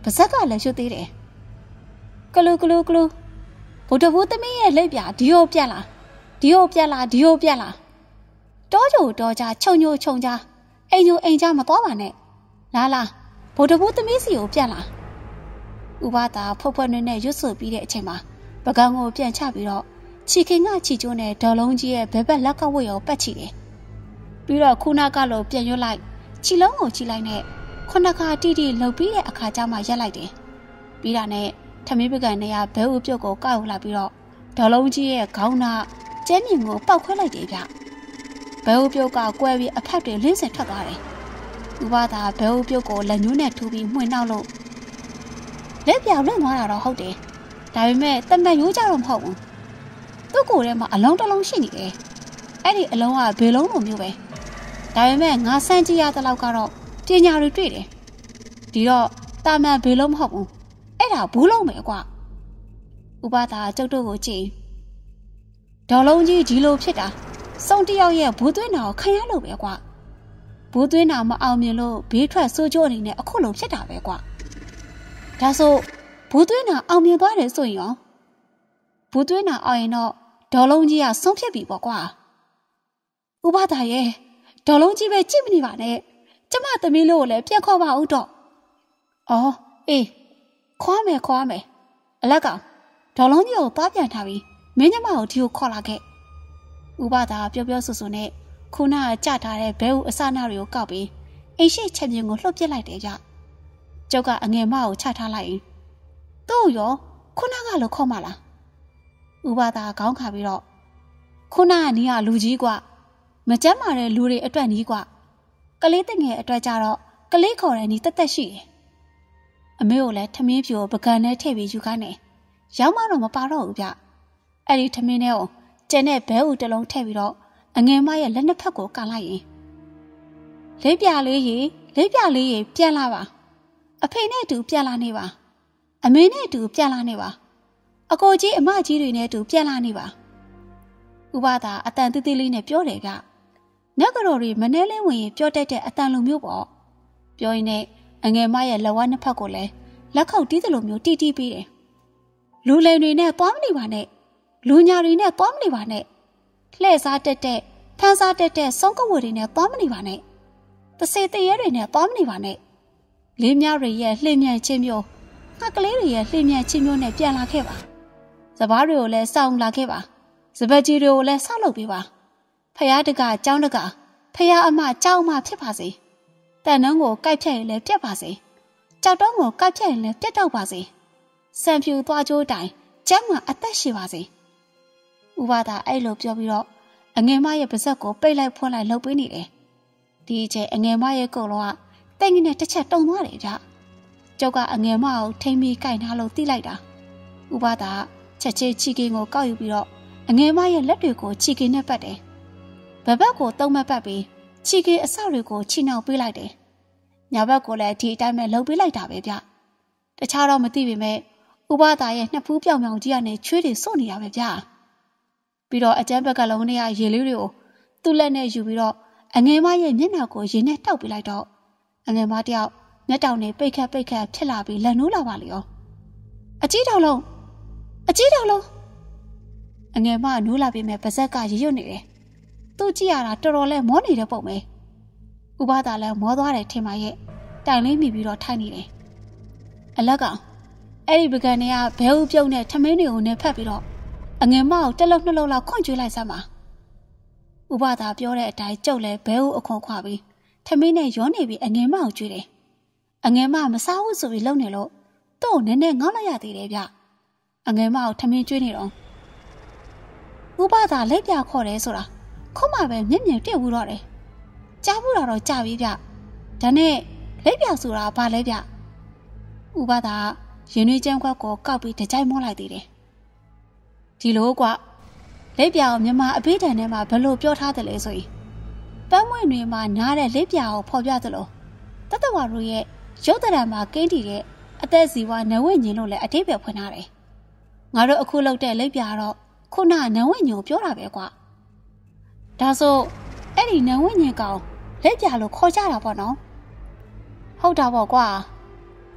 ပါဇက်ကလည်းရွှတ်သေးတယ်ကလူကလူကလူဗုဒ္ဓဘုသမီးရဲ့လက်ပြဒီယိုပြက်လာဒီယိုပြက်လာဒီယိုပြက်လာတောကြိုတောကြခြုံညိုခြုံကြအိမ်ညိုအိမ်ကြမသွားပါနဲ့လာလာဗုဒ္ဓဘုသမီးစီကိုပြက်လာဥပဒါဖွက်ဖွက်နွဲ့နဲ့ရွတ်ဆိုပြီးတဲ့အချိန်မှာပကံကိုပြန်ချပြီးတော့ချီခင်ကချီကျိုးနဲ့ဒေါ်လုံးကြီးရဲ့ဘဲဘက်လက်ကဝတ်ရောပတ်ချီတယ်ပြီးတော့ခုနကလိုပြန်ရွတ်လိုက်ချီလုံးကိုချီလိုက်နဲ့ခုနခါတီတီလှုပ်ပြီးတဲ့အခါကျမှရက်လိုက်တယ်ပြီးတာနဲ့ထမင်းပကံနဲ့ရဘဲဦးပြုတ်ကိုကောက်လာပြီးတော့ဒေါ်လုံးကြီးရဲ့ခေါင်းနာကျဲမြင့်ကိုပောက်ခွဲလိုက်တယ်ဗျဘဲဦးပြုတ်ကကွဲပြီးအဖက်တွေလင်းစင်ထွက်သွားတယ်ဥပဒါဘဲဦးပြုတ်ကိုလက်ညှိုးနဲ့ထိုးပြီးမှွင်နှောက်လို့လက်ပြောင်လွတ်သွားတာတော့ဟုတ်တယ်ဒါပေမဲ့တမန်ရိုးကြတော့မဟုတ်ဘူးသူ့ကိုယ်ထဲမှာအလုံးတစ်လုံးရှိနေတယ်အဲ့ဒီအလုံးကဘေလုံးလိုမျိုးပဲဒါပေမဲ့ငါစမ်းကြည့်ရတဲ့လောက်ကတော့ပညာတွေတွေ့တယ်ဒီတော့တာမန်ဘေလုံးမဟုတ်ဘူးအဲ့ဒါဘူးလုံးပဲကွာဥပဒါကျုပ်တို့ကိုကြည့်ဒေါ်လုံးကြီးဒီလိုဖြစ်တာစုံတယောက်ရဲ့ဘူးသွင်းတာကိုခံရလို့ပဲကွာဘူးသွင်းတာမအောင်မြင်လို့ဘေးထွက်စိုးကြိုးအနေနဲ့အခုလိုဖြစ်တာပဲကွာဒါဆိုဘူးသွင်းတာအောင်မြင်သွားတယ်ဆိုရင်ရောဘူးသွင်းတာအောင်ရင်တော့ဒေါ်လုံးကြီးကဆုံးဖြတ်ပြီပေါ့ကွာဥပဒါရဲ့ဒေါ်လုံးကြီးပဲကြည့်မနေပါနဲ့ကျမသမီးလို့ကိုလည်းပြန်ခေါ်ပါဦးတော့အော်အေးခွာမယ်ခွာမယ်အလက်ကဒေါ်လုံးကြီးကိုသွားပြန်ထားပြီးမင်းညမကိုဒီကိုခေါ်လာခဲ့ဥပဒါပြောပြောဆိုဆိုနဲ့ခုနကကြထားတဲ့ဘဲဦးအစနာတွေကိုကောက်ပြီးအိမ်ရှိချက်မြင်ကိုလှုပ်ပစ်လိုက်တယ်ကြကျုပ်ကအငယ်မကိုချထားလိုက်ရင်သူ့ရောခုနကလို့ခေါ်မလားဥပဒါခေါင်းခါပြီးတော့ခုနကနီးကလူကြီးกว่าမကြမ်းမာတဲ့လူတွေအတွက်နီးกว่าကလေးတငယ်အတွက်ကြတော့ကလေးခေါ်တဲ့နီးတက်တက်ရှိတယ်အမေကိုလည်းထမင်းဖြူပကံနဲ့ထည့်ပြီးယူခိုင်းတယ်ရောက်မှတော့မပါတော့ဘူးဗျအဲ့ဒီထမင်းထဲကိုကျန်တဲ့ဘဲဦးတစ်လုံးထည့်ပြီးတော့အငယ်မရဲ့လက်နှစ်ဖက်ကိုကန်လိုက်ရင်လေးပြလေးရေလေးပြလေးရေပြန်လာပါအဖေနဲ့အတူပြန်လာနေပါအမေနဲ့အတူပြန်လာနေပါအကိုကြီးအမကြီးတွေနဲ့အတူပြန်လာနေပါဥပဒါအတန်တိတိလေးနဲ့ပြောတယ်ဗျနက်ကတော့တွေမနှဲလင်းဝင်ရင်ပြောတတ်တဲ့အတန်လိုမျိုးပေါ့ပြောရင်နဲ့အငယ်မရဲ့လက်ဝါးနှစ်ဖက်ကိုလည်းလက်ခုပ်တီးသလိုမျိုးတီးတီးပေးတယ်လူလိန်တွေနဲ့သွားမနေပါနဲ့လူညာတွေနဲ့သွားမနေပါနဲ့လှည့်စားတက်တဲ့ဖန်းစားတက်တဲ့စုံကဝတ်တွေနဲ့သွားမနေပါနဲ့တစေတရဲတွေနဲ့သွားမနေပါနဲ့လေးများတွေရဲ့လှည့်မြန်ချင်းမျိုးငှက်ကလေးတွေရဲ့လှည့်မြန်ချင်းမျိုးနဲ့ပြန်လာခဲ့ပါစပားတွေကိုလည်းစောင့်လာခဲ့ပါစပက်ကြီးတွေကိုလည်းဆောက်လုပ်ပေးပါဖယားတကကျောင်းတကဖယားအမကျောင်းအမဖြစ်ပါစေတန်နှုံးကိုကိုက်ဖြတ်ရင်လည်းပြတ်ပါစေကြောက်တုံးကိုကိုက်ဖြတ်ရင်လည်းပြတ်တော့ပါစေစံဖြူသွားကြိုးတိုင်ကျမ်းမှာအသက်ရှိပါစေဥပဒါအဲ့လိုပြောပြီးတော့အငယ်မရဲ့ပါဇက်ကိုပိတ်လိုက်ဖွင့်လိုက်လှုပ်ပေးနေတယ်ဒီအချိန်အငယ်မရဲ့ကိုယ်လုံးကတိတ်ငင်းနဲ့တစ်ချက်တုံသွားတယ်ဗျကျုပ်ကအငယ်မကိုထိမ့်ပြီးကြိုက်ထားလို့တိလိုက်တာဥပဒါချက်ချင်းချီကင်ကိုကောက်ယူပြီးတော့အငယ်မရဲ့လက်တွေကိုချီကင်နဲ့ပတ်တယ်ဘဘက်ကိုတုံးမပတ်ပြီးချီကင်အဆောက်တွေကိုချီနှောက်ပေးလိုက်တယ်ညာဘက်ကိုလည်းဒီအတိုင်းပဲလှုပ်ပေးလိုက်တာပဲဗျတခြားတော့မသိပေမဲ့ဥပဒါရဲ့နှစ်ဖူးပြောင်ပြောင်ကြီးကနေချွေးတွေစို့နေတာပဲဗျပြီးတော့အကျန်းဘက်ကလုံးနဲ့ရေလေးတွေကိုသူ့လက်နဲ့ယူပြီးတော့အငယ်မရဲ့မျက်နှာကိုရေနဲ့တောက်ပေးလိုက်တော့အငယ်မတယောက်မျက်တောင်နဲ့ပိတ်ခတ်ပိတ်ခတ်ဖြစ်လာပြီးလက်နိုးလာပါလေရောအကြီးတော်လုံးအကြီးတော်လုံးအငယ်မနိုးလာပြီးမဲ့ပါဇက်ကရေရွတ်နေတယ်သူ့ကြည့်ရတာတော်တော်လဲမောနေတဲ့ပုံပဲဥပဒါလည်းမောသွားတယ်ထင်ပါရဲ့တိုင်လေးမိပြီးတော့ထိုင်နေတယ်အလက်ကအဲ့ဒီပကံတွေကဘဲဦးပြုံးနဲ့ထမင်းတွေကိုနဲ့ဖက်ပြီးတော့အငယ်မကိုတက်လုံးနှလုံးလောက်ခွန့်ကျွေးလိုက်စမ်းပါဥပဒါပြောတဲ့အတိုင်းကျုပ်လည်းဘဲဦးအခွန်ခွာပြီးထမင်းနဲ့ရောနေပြီးအငယ်မကိုကျွေးတယ်အငယ်မမစားဘူးဆိုပြီးလုံနေလို့သူ့ကိုနည်းနည်းငေါ့လိုက်ရသေးတယ်ဗျအငယ်မကိုထမင်းကျွေးနေတော့ဥပဒါလက်ပြခေါ်တယ်ဆိုတာခုမှပဲမျက်မြင်တွေ့ဘူးတော့တယ်ကြားဘူးတော့ကြာပြီဗျဒါနဲ့လက်ပြဆိုတာဘာလဲဗျဥပဒါရင်နှွေးကျန်းခွက်ကိုကောက်ပြီးတကြိုက်မောလိုက်သေးတယ်ဒီလိုကွလက်ပြကိုမြန်မာအဖေးတန်ထဲမှာဘယ်လိုပြောထားတယ်လဲဆိုရင်ပန်းမွင့်တွေမှာနားတဲ့လက်ပြကိုဖော်ပြသလိုတတဝါတို့ရဲ့ရုပ်တရံမှာကင်းတည်တဲ့အသက်စီဝါနဝိညင်လို့လည်းအတိတ်ပဲဖွင့်ထားတယ်ငါတို့အခုလောက်တဲ့လက်ပြတော့ခုနနဝိညင်ကိုပြောတာပဲကွာဒါဆိုအဲ့ဒီနဝိညင်ကောင်လက်ပြလို့ခေါ်ကြတာပေါ့နော်ဟုတ်တာပေါ့ကွာ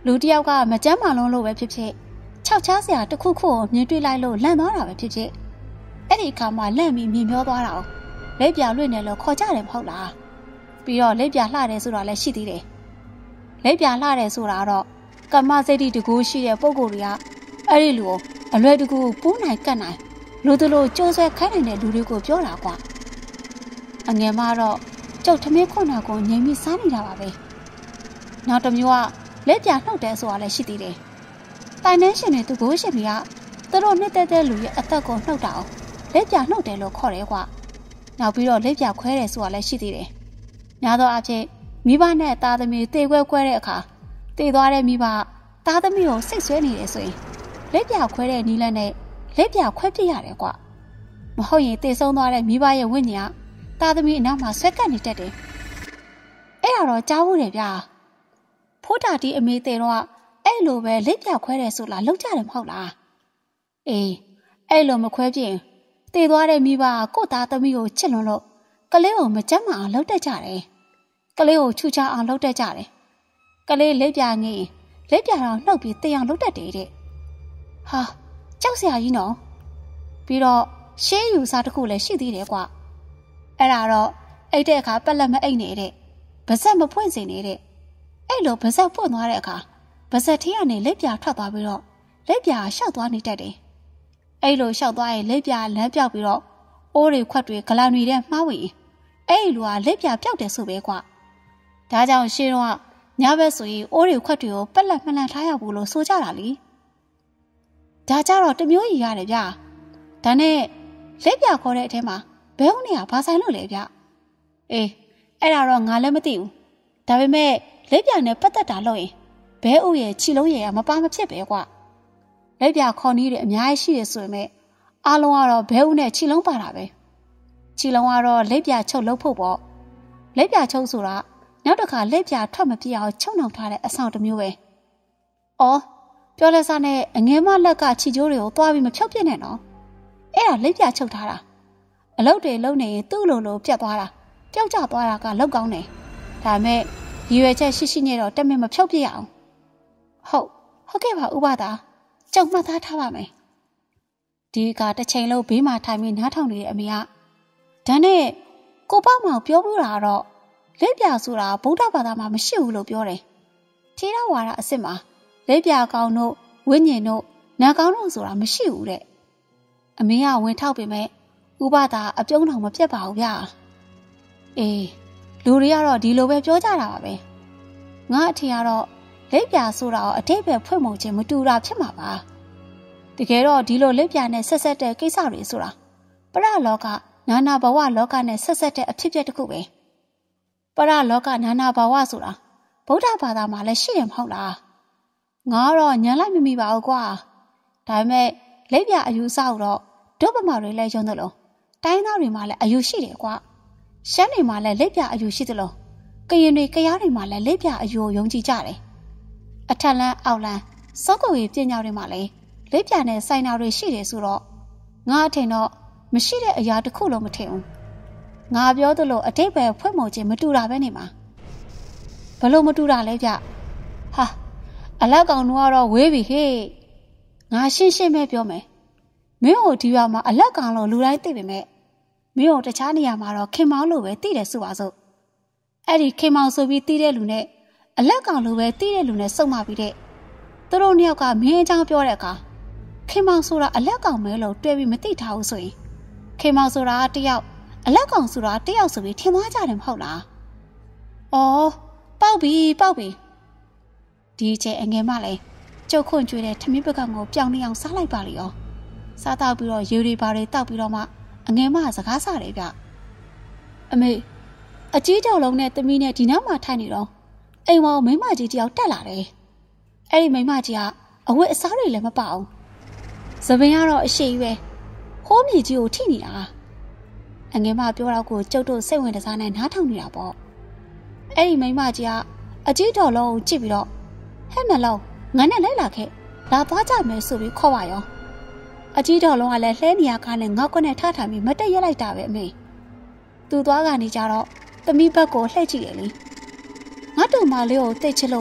လူတယောက်ကမကြမ်းမာလုံးလို့ပဲဖြစ်ဖြစ်ခြောက်ချားစရာတစ်ခုခုကိုမြင်တွေ့လိုက်လို့လန့်သွားတာပဲဖြစ်ဖြစ်အဲ့ဒီအခါမှာလန့်ပြီးမြင်မျောသွားတာ။လက်ပြလွင့်နေလို့ခေါ်ကြတယ်မဟုတ်လား။ပြီးတော့လက်ပြလှတယ်ဆိုတာလည်းရှိသေးတယ်။လက်ပြလှတယ်ဆိုတာတော့ကမ္မစိတ်တကူရှိတဲ့ပုံကိုယ်တွေကအဲ့ဒီလူကိုအလွယ်တကူပူးနိုင်ကတ်နိုင်လူတို့လိုကြိုးဆွဲခိုင်းနိုင်တဲ့လူတွေကိုပြောတာကွာ။အငယ်မတော့ကျုပ်ထမင်းခွန်းတာကိုငြိမ်ပြီးစားနေတာပါပဲ။နောက်တစ်မျိုးကလက်ပြနှုတ်တယ်ဆိုတာလည်းရှိသေးတယ်။တိုင်နှင်းရှင်တွေသူကိုရှင်တွေကသူတို့နှစ်သက်တဲ့လူရဲ့အသက်ကိုနှုတ်တာအောင်လက်ပြနှုတ်တယ်လို့ခေါ်တယ်ကွာ။နောက်ပြီးတော့လက်ပြခွဲတယ်ဆိုတာလည်းရှိသေးတယ်။များသောအားဖြင့်မိဘနဲ့သားသမီးတေခွဲခွဲတဲ့အခါတေသွားတဲ့မိဘသားသမီးကိုစိတ်ဆွဲနေတယ်ဆိုရင်လက်ပြခွဲတဲ့နီးလက်နဲ့လက်ပြခွဲပြရတယ်ကွာ။မဟုတ်ရင်တေဆုံးသွားတဲ့မိဘရဲ့ဝိညာဉ်ကသားသမီးအနောက်မှာဆွဲကပ်နေတတ်တယ်။အဲ့ဒါတော့ကြားဖို့တယ်ဗျာ။ဖိုးတာတီအမေတေတော့အဲ့လိုပဲလက်ပြခွဲတယ်ဆိုလားလောက်ကြတယ်မဟုတ်လား။အေးအဲ့လိုမခွဲပြရင်တေသွားတဲ့မိဘကကို့သားသမီးကိုချစ်လွန်လို့ကလေးကိုမကြမ်းမအောင်လှုပ်တတ်ကြတယ်။ကလေးကိုချူချအောင်လှုပ်တတ်ကြတယ်။ကလေးလက်ပြငင်းလက်ပြတော့နှုတ်ပြီးတေအောင်လှုပ်တတ်တယ်တဲ့။ဟာကြောက်စရာကြီးနော်။ပြီးတော့ရှေးယူစားတစ်ခုလည်းရှိသေးတယ်ကွာ။အဲ့ဒါတော့အိတ်တဲ့အခါပက်လက်မအိတ်နေတဲ့ဗစက်မဖွင့်စေနေတဲ့အဲ့လိုဗစက်ပွင့်သွားတဲ့အခါဗစက်ထီးကနေလက်ပြထွက်သွားပြီးတော့လက်ပြရှောက်သွားနေတတ်တယ်။အဲ့လိုရှောက်သွားရင်လက်ပြလမ်းပြောက်ပြီးတော့အိုးတွေခွက်တွေဂလန်တွေထဲမှားဝင်အဲ့လိုကလက်ပြပြောက်တယ်ဆိုပဲကွာ။ဒါကြောင့်ရှင်းတော့ညဘက်ဆိုရင်အိုးတွေခွက်တွေကိုပက်လက်မှန်လန်ထားရဘူးလို့ဆိုကြတာလေ။ဒါကြတော့တမျိုးကြီးရတယ်ဗျာ။ဒါနဲ့လက်ပြခေါ်တဲ့အထဲမှာဘဲဦးနေကဘာဆိုင်လို့လဲဗျ။အေးအဲ့ဒါတော့ငါလည်းမသိဘူး။ဒါပေမဲ့လက်ပြနဲ့ပတ်သက်တာလို့ရင်ဘဲဦးရဲ့ခြိလုံးရဲ့ကမပါမဖြစ်ပဲကွာ။လက်ပြခေါ်နေတဲ့အများကြီးရှိရဆိုပေမဲ့အားလုံးကတော့ဘဲဦးနဲ့ခြိလုံးပါတာပဲ။ခြိလုံးကတော့လက်ပြချုပ်လုပ်ဖို့ပေါ့။လက်ပြချုပ်ဆိုတာနောက်တစ်ခါလက်ပြထွက်မပြေအောင်ချုပ်နှောင်ထားတဲ့အဆောင်တစ်မျိုးပဲ။အော်ပြောလဲစားနဲ့အငယ်မလက်ကခြိကျိုးတွေကိုသွားပြီးမဖြုတ်ပြစ်နဲ့နော်။အဲ့ဒါလက်ပြချုပ်ထားတာ။အလုပ်တွေလုပ်နေရင်သူ့လိုလိုပြတ်သွားတာပျောက်ကျသွားတာကလောက်ကောင်းတယ်။ဒါပေမဲ့ရည်ရွယ်ချက်ရှိရှိနဲ့တော့တမင်မဖြုတ်ပြစ်ရအောင်။ဟုတ်ဟုတ်ကဲ့ပါဥပဒါကြောက်မှတ်သားထားပါမယ်။ဒီကတစ်ချိန်လုံးဘေးမှာထိုင်ပြီးနားထောင်နေတဲ့အမေကဒါနဲ့ကိုပေါ့မောင်ပြောပြတာတော့လက်ပြဆိုတာဗုဒ္ဓဘာသာမှာမရှိဘူးလို့ပြောတယ်။ထေရဝါဒအစ်စ်မှာလက်ပြကောင်တို့ဝိညာဉ်တို့နာကောင်တို့ဆိုတာမရှိဘူးတဲ့အမေကဝင်ထောက်ပေမဲ့ဥပဒါအပြုံးတော်မပြတ်ပါဘူးဗျာ။အေးလူတွေကတော့ဒီလိုပဲပြောကြတာပါပဲ။ငါအထင်ကတော့လက်ပြဆိုတာအတိတ်ပဲဖွင့်မှုချင်းမတူတာဖြစ်မှာပါ။တကယ်တော့ဒီလိုလက်ပြနဲ့ဆက်ဆက်တဲ့ကိစ္စတွေဆိုတာပရလောကနာနာဘဝလောကနဲ့ဆက်ဆက်တဲ့အဖြစ်အပျက်တစ်ခုပဲ။ပရလောကနာနာဘဝဆိုတာဗုဒ္ဓဘာသာမှာလည်းရှိတယ်မဟုတ်လား။ငါကတော့ညံလိုက်မမိပါဘူးကွာ။ဒါပေမဲ့လက်ပြအယူဆတော့ဒုပမာတွေလည်းယုံတယ်လို့တိုင်းသားတွေမှာလည်းအယူရှိတယ်ကွာ။ရှမ်းတွေမှာလည်းလက်ပြအယူရှိတယ်လို့ကရင်တွေကရားတွေမှာလည်းလက်ပြအယူကိုယုံကြည်ကြတယ်။အထက်လန်းအောက်လန်းစောက်ကိုရီပြညာတွေမှာလည်းလက်ပြနဲ့ဆိုင်နာတွေရှိတယ်ဆိုတော့ငါအထင်တော့မရှိတဲ့အရာတစ်ခုလုံးမထင်ဘူး။ငါပြောသလိုအတိတ်ပဲဖွင့်မှုချင်းမတူတာပဲနေမှာဘလို့မတူတာလဲဗျ။ဟာအလက်ကောင်တို့ကတော့ဝေးပြီဟေ့။ငါရှင်းရှင်းပဲပြောမယ်။မင်းတို့ဒီရွာမှာအလက်ကောင်လို့လူတိုင်းသိပေမဲ့မင်းတို့တခြားနေရာမှာတော့ခင်မောင်းလို့ပဲသိတယ်ဆိုပါစို့။အဲ့ဒီခင်မောင်းဆိုပြီးသိတဲ့လူနဲ့အလက်ကောင်လို့ပဲသိတဲ့လူနဲ့စုံမပြီးတဲ့သူတို့နှစ်ယောက်ကမင်းအကြောင်းပြောတဲ့အခါခင်မောင်ဆိုတာအလက်ကောင်မဲလို့တွေ့ပြီးမသိထားဘူးဆိုရင်ခင်မောင်ဆိုတာတယောက်အလက်ကောင်ဆိုတာတယောက်ဆိုပြီးထင်သွားကြတယ်မဟုတ်လား။အော်ပေါက်ပြီပေါက်ပြီဒီအချိန်အငယ်မလည်းကျုပ်ခွန့်ကျွေးတဲ့ထမင်းပကံကိုပြောင်းနေအောင်စားလိုက်ပါလေရော။စားတော့ပြီးတော့ရေတွေပါတွေတောက်ပြီးတော့မှအငယ်မစကားစားတယ်ဗျ။အမေအကြီးတော်လုံးနဲ့သမီးနဲ့ဒီနောက်မှထိုင်နေတော့အိမ်ဝေါမိမကြီးတယောက်တက်လာတယ်။အဲ့ဒီမိမကြီးကအဝတ်အစားတွေလည်းမပအောင်။သပင်ကတော့အရှိပဲ။ဟိုးမြေကြီးကိုထိနေတာ။အငယ်မပြောတော့ကိုကျုပ်တို့စိတ်ဝင်တစားနဲ့နားထောင်နေတာပေါ့။အဲ့ဒီမိမကြီးကအကြီးတော်လုံးကိုကြည့်ပြီးတော့ဟဲ့မလုံးငါနဲ့လိုက်လာခဲ့။လာသွားကြမယ်ဆိုပြီးခေါ်ပါရော။အကြီးတော်လုံးကလည်းလှဲနေရကားနဲ့ငေါ့ကွနဲ့ထားထားပြီးမတက်ရက်လိုက်တာပဲအမေ။သူသွားကနေကြတော့သမီးဘက်ကိုလှည့်ကြည့်တယ်လေ။ငါတူမလေးကိုတိတ်ချစ်လို့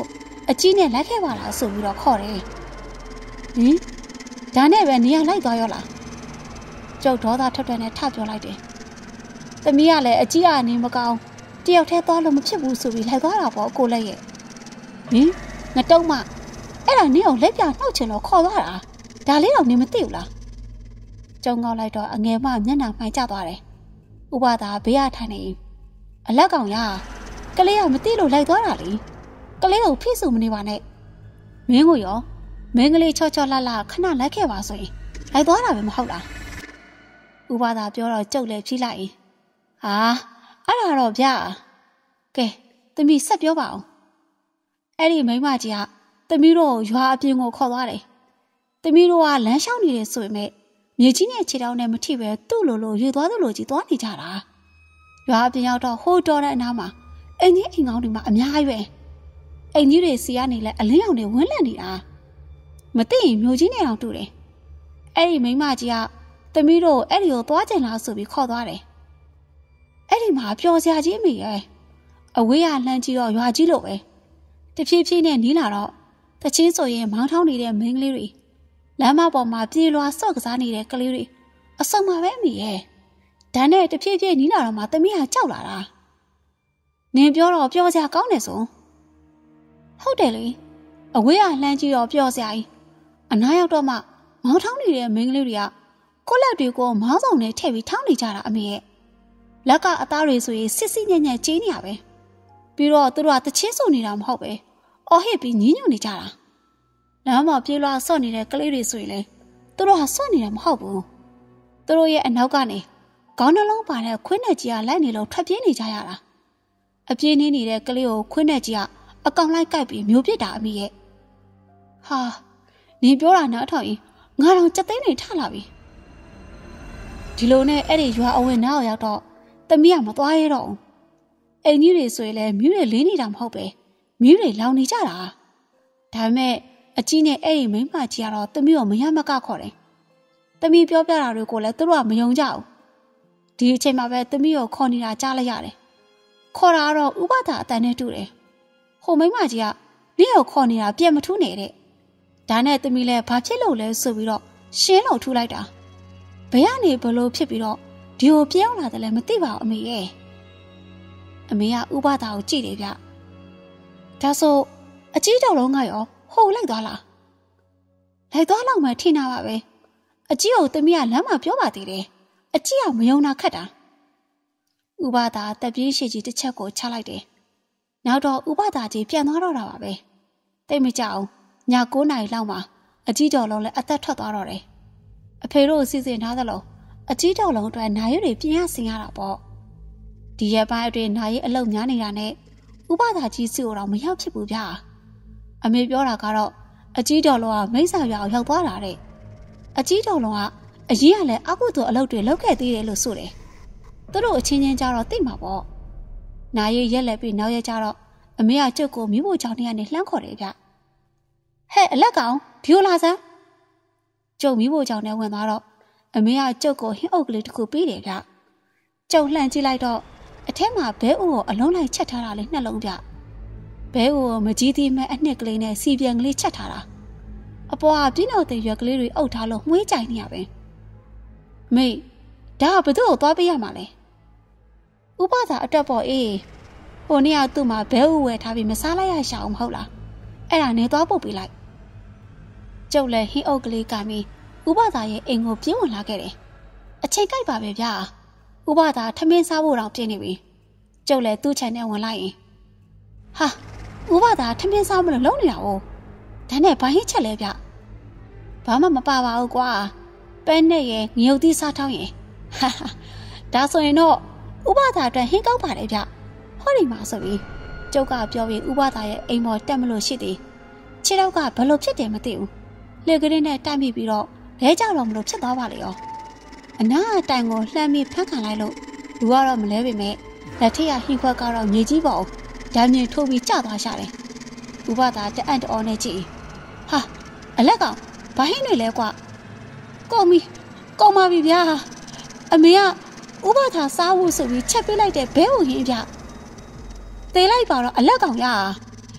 အကြီးနဲ့လိုက်ခဲ့ပါလားဆိုပြီးတော့ခေါ်တယ်ဟင်ဒါနဲ့ပဲနေရလိုက်သွားရောလားကျုပ်ဒေါသထွက်ထွက်နဲ့ထပြောလိုက်တယ်သမီးကလည်းအကြီးအနေမကောင်းတယောက်တည်းသွားလို့မဖြစ်ဘူးဆိုပြီးလိုက်သွားတာပေါ့ကိုလက်ရဲ့ဟင်ငတုံးမအဲ့ဒါနင်းအောင်လက်ပြနှောက်ချင်လို့ခေါ်သွားတာဒါလေးတော့နင်းမသိဘူးလားကျုံငေါက်လိုက်တော့အငယ်မမျက်နှာမှိုင်ကျသွားတယ်ဥပဒါဘေးရထိုင်နေအလက်ကောင်ရကလေးကမသိလို့လိုက်သွားတာလေကလေးကိုဖိစုမနေပါနဲ့မင်းကိုရောမင်းကလေးချော့ချော့လှလှခဏလိုက်ခဲ့ပါဆိုရင်လိုက်သွားတာပဲမဟုတ်လားဥပဒါပြောတော့ကြုတ်လည်းဖြီးလိုက်ဟာအဲ့ဒါတော့ဗျာကဲသမီးဆက်ပြောပါအောင်အဲ့ဒီမိန်းမကြီးကသမီးတို့ရွာအပြင်ကိုခေါ်သွားတယ်သမီးတို့ကလမ်းလျှောက်နေတယ်ဆိုပေမဲ့မြေကြီးနဲ့ခြေထောက်နဲ့မထိပဲသူ့လိုလိုရွေသွားသလိုကြီးသွားနေကြတာရွာအပြင်ရောက်တော့ဟိုးတော်တဲ့အနားမှာအင်ကြီးအိမ်ကောင်းတွေမှာအများကြီးပဲအိမ်ကြီးတွေစီကနေလဲအလင်းရောင်တွေဝန်းလန့်နေတာမသိရင်မြို့ကြီးနဲ့အောင်တူတယ်အဲ့ဒီမိန်းမကြီးကသမီးတို့အဲ့ဒီကိုသွားကြင်လားဆိုပြီးခေါ်သွားတယ်အဲ့ဒီမှာပျော်စရာကြီးမိရဲ့အဝေးကလှမ်းကြည့်တော့ရွာကြီးလိုပဲတဖြည်းဖြည်းနဲ့နီးလာတော့တချင်းဆိုရင်မောင်းထောင်းနေတဲ့မိန်းကလေးတွေလမ်းမပေါ်မှာပြေးလွှာဆော့ကစားနေတဲ့ကလေးတွေအစုံမှာပဲမိရဲ့ဒါနဲ့တဖြည်းဖြည်းနီးလာတော့မှသမီးကကြောက်လာတာနင်ပြောတော့ပျော်စရာကောင်းတယ်ဆိုဟုတ်တယ်လေအဝေးကလှမ်းကြည့်တော့ပျော်စရာကြီးအနားရောက်တော့မှမောင်းထောင်းနေတဲ့မိန်းကလေးတွေကကိုလက်တွေကိုမောင်းဆောင်နဲ့ထည့်ပြီးထောင်းနေကြတာအမေရဲ့လက်ကအသားတွေဆိုရင်စစ်စစ်ညံ့ညံ့ကျင်းနေရပဲပြီးတော့သူတို့ကတချင်းဆိုနေတာမဟုတ်ပဲအော်ဟစ်ပြီးညင်းညွတ်နေကြတာလမ်းမှာပြေးလွှာဆော့နေတဲ့ကလေးတွေဆိုရင်လေသူတို့ဟာဆော့နေတာမဟုတ်ဘူးသူတို့ရဲ့အနောက်ကနေခေါင်းနှလုံးပါတဲ့ခွင်းနဲ့ကြီးကလိုက်နေလို့ထွက်ပြေးနေကြရတာအပြေးနေနေတဲ့ကလေးကိုခွင်းနဲ့ကြီးကအကောင်လိုက်ကိုက်ပြီးမျိုးပစ်တာအမိရဲ့ဟာနေပြောတာနားထောင်ရင်ငါတော့စက်သိန်းတွေထလာပြီဒီလိုနဲ့အဲ့ဒီရွာအဝင်နားရောက်တော့သမီးကမသွားရတော့ဘူးအိမ်ကြီးတွေဆိုရင်လည်းမြူးတွေလင်းနေတာမဟုတ်ပဲမြူးတွေလောင်နေကြတာဒါပေမဲ့အကြီးနဲ့အဲ့ဒီမိန်းမကြီးကတော့သမီးကိုမရမကခေါ်တယ်သမီးပြောပြတာတွေကိုလည်းသူတို့ကမယုံကြဘူးဒီအချိန်မှာပဲသမီးကိုခေါ်နေတာကြားလိုက်ရတယ်ခေါ်တာကတော့ဥပဒါအတန်နဲ့တူတယ်ဟိုမိန်းမကြီးကနင့်ကိုခေါ်နေတာပြန်မထူးနဲ့တဲ့ဒါနဲ့သမီးလည်းဘာဖြစ်လို့လဲဆိုပြီးတော့ရှင်းလို့ထူလိုက်တာဘယ်ကနေဘလို့ဖြစ်ပြီးတော့ဒီကိုပြောင်းလာတယ်လည်းမသိပါဘူးအမေရဲ့အမေကဥပဒါကိုကြည့်တယ်ဗျဒါဆိုအကြီးတော်လုံးကရောဟိုလိုက်သွားလားလိုက်သွားလောက်မှထင်တာပါပဲအကြီးကိုသမီးကလမ်းမှာပြောပါသေးတယ်အကြီးကမယုံတာခက်တာဥပဒါတက်ပြေးရှိကြီးတစ်ချက်ကိုချလိုက်တယ်နောက်တော့ဥပဒါကြီးပြန်သွားတော့တာပါပဲတိတ်မကြအောင်ည၉နာရီလောက်မှာအကြီးတော်လုံးလည်းအသက်ထွက်သွားတော့တယ်အဖေတို့စီစဉ်ထားသလိုအကြီးတော်လုံးအတွက်နာရီတွေပြင်ရဆင်ရတာပေါ့ဒီရက်ပိုင်းအတွင်းနာရီအလုပ်များနေတာနဲ့ဥပဒါကြီးစီကိုတော့မရောက်ဖြစ်ဘူးဗျာအမေပြောတာကတော့အကြီးတော်လုံးကမိစ္ဆာရွာကိုရောက်သွားတာတဲ့အကြီးတော်လုံးကအရင်ကလည်းအကုသို့အလုပ်တွေလုပ်ခဲ့သေးတယ်လို့ဆိုတယ်သူတို့အချင်းချင်းကြတော့သိမှာပေါ့နာရီရက်လက်ပြီးနောက်ရက်ကြတော့အမေကကျုပ်ကိုမိဖို့ကြောင့်နေရနေလှမ်းခေါ်တယ်ဗျဟဲ့အလက်ကောင်ဒီလိုလာစမ်းကျုပ်မိဖို့ကြောင့်နဲ့ဝင်သွားတော့အမေကကျုပ်ကိုဟင်းအုပ်ကလေးတစ်ခုပေးတယ်ဗျကျုပ်လှမ်းကြည့်လိုက်တော့အထက်မှာဘဲဥကိုအလုံးလိုက်ချက်ထားတာလေးနှလုံးဗျဘဲဥကိုမကြီးသေးမဲ့အနှစ်ကလေးနဲ့စီပြန်ကလေးချက်ထားတာအပေါ်ကပြင်းတော့တဲ့ရွက်ကလေးတွေအုပ်ထားလို့မွှေးကြိုင်နေရပဲမေဒါကဘသူ့ကိုသွားပေးရမှာလဲဥပဒါအတွက်ပေါ့အေးဟိုနေ့ကသူ့မှာဘဲဥဝယ်ထားပြီးမစားလိုက်ရရှာအောင်မဟုတ်လားအဲ့ဒါနဲ့သွားပုတ်ပေးလိုက်ကျုပ်လည်းဟင်းအုပ်ကလေးကမီဥပဒါရဲ့အိမ်ကိုပြင်းဝင်လာခဲ့တယ်အချိန်ကြိုက်ပါပဲဗျာဥပဒါထမင်းစားဖို့တောင်ပြင်းနေပြီကျုပ်လည်းသူ့ခြံထဲဝင်လိုက်ရင်ဟာဥပဒါထမင်းစားမလို့လုံးနေတာ哦ဒါနဲ့ဘာဟင်းချက်လဲဗျဘာမှမပါပါဘူးကွာပဲနဲ့ရယ်ငရုတ်သီးစားထောင်းရယ်ဟာဟာဒါဆိုရင်တော့ဥပဒါအတွက်ဟင်းကောက်ပါတယ်ဗျဟောဒီမှာဆိုပြီးကျုပ်ကပြောပြီးဥပဒါရဲ့အိမ်ပေါ်တက်မလို့ရှိသေးခြေတော့ကဘလို့ဖြစ်တယ်မသိဘူးလေကလေးနဲ့တိုက်မိပြီးတော့လဲကြတော့မလို့ဖြစ်သွားပါလေရောအနားတိုင်ကိုလှမ်းပြီးဖမ်းခံလိုက်လို့လူကတော့မလဲပေမဲ့လက်ထက်ကဟင်းခွက်ကတော့မြေကြီးပေါ့ဓာတ်မြေထိုးပြီးကျသွားရှာတယ်ဥပဒါတအံ့တော်နဲ့ကြည့်ဟာအလက်ကောင်ဘာဟင်းတွေလဲကွာကုန်ပြီကုန်ပါပြီဗျာအမေကဥပဒါစားဖို့ဆိုပြီးချက်ပေးလိုက်တဲ့ဘဲဥရင်းဗျသေလိုက်ပါတော့အလက်ကောင်ရ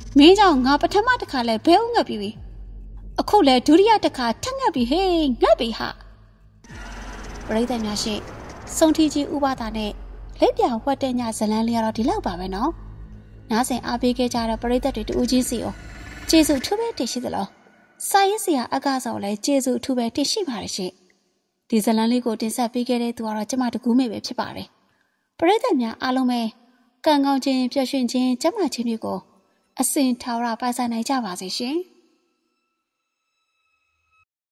မင်းကြောင့်ငါပထမတစ်ခါလဲဘဲဥငတ်ပြီအခုလဲဒုတိယတစ်ခါထက်ငတ်ပြီဟေးငတ်ပြီဟာပရိသတ်များရှိစုံထီကြီးဥပဒါနဲ့လက်ပြဝတ်တဲ့ညဇလန်းလေးကတော့ဒီလောက်ပါပဲနော်နားဆင်အားပေးခဲ့ကြတဲ့ပရိသတ်တွေတူကြီးစီအောင်ကျေးဇူးထူးပဲတင်ရှိသလိုစာရေးဆရာအကားဆောင်လည်းကျေးဇူးထူးပဲတင်ရှိပါတယ်ရှင်ဒီဇလန်းလေးကိုတင်ဆက်ပေးခဲ့တဲ့သူကတော့ကျမတကူးမေပဲဖြစ်ပါတယ်ပရိသတ်များအားလုံးပဲကံကောင်းခြင်းပျော်ရွှင်ခြင်းကျန်းမာခြင်းတွေကိုအစဉ်ထာဝရပိုင်ဆိုင်နိုင်ကြပါစေရှင်